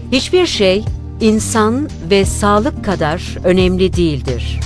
Hiçbir şey insan ve sağlık kadar önemli değildir.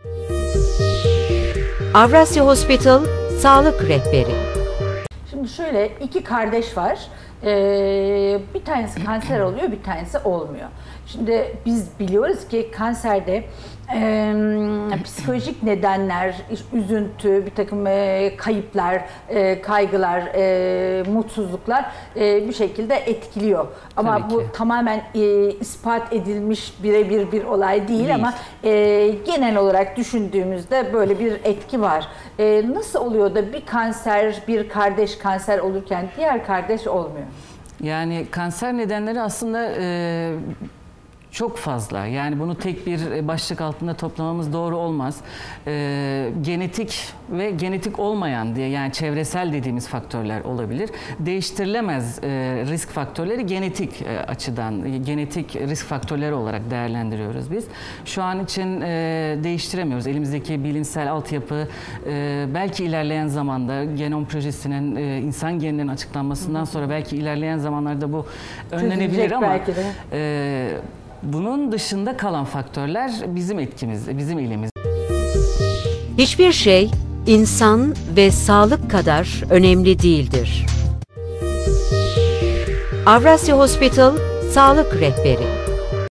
Avrasya Hospital Sağlık Rehberi. Şimdi şöyle, iki kardeş var. Bir tanesi kanser oluyor, bir tanesi olmuyor. Şimdi biz biliyoruz ki kanserde psikolojik nedenler, üzüntü, bir takım kayıplar, kaygılar, mutsuzluklar bir şekilde etkiliyor. Ama bu tamamen ispat edilmiş birebir bir olay değil. Ama genel olarak düşündüğümüzde böyle bir etki var. Nasıl oluyor da bir kardeş kanser olurken diğer kardeş olmuyor? Yani kanser nedenleri aslında çok fazla. Yani bunu tek bir başlık altında toplamamız doğru olmaz. Genetik ve genetik olmayan diye, yani çevresel dediğimiz faktörler olabilir. Değiştirilemez risk faktörleri genetik açıdan, genetik risk faktörleri olarak değerlendiriyoruz biz. Şu an için değiştiremiyoruz. Elimizdeki bilimsel altyapı belki ilerleyen zamanda genom projesinin insan geninin açıklanmasından sonra belki ilerleyen zamanlarda bu önlenebilir ama belki de. Bunun dışında kalan faktörler bizim etkimiz, bizim elimiz. Hiçbir şey insan ve sağlık kadar önemli değildir. Avrasya Hospital Sağlık Rehberi.